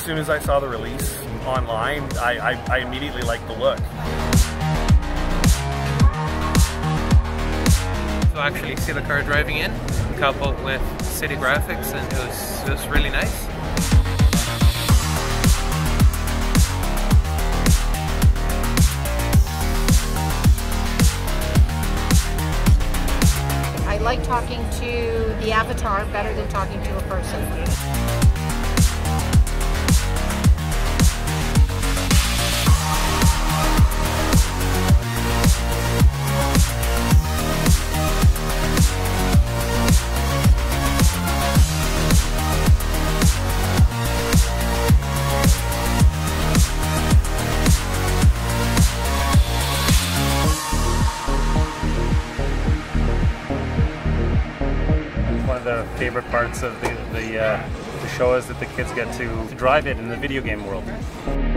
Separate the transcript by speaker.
Speaker 1: soon as I saw the release online, I immediately liked the look.
Speaker 2: To actually see the car driving in, coupled with city graphics, and it was really nice.
Speaker 3: I like talking to the avatar better than talking to a person.
Speaker 4: One of the favorite parts of the show is that the kids get to drive it in the video game world.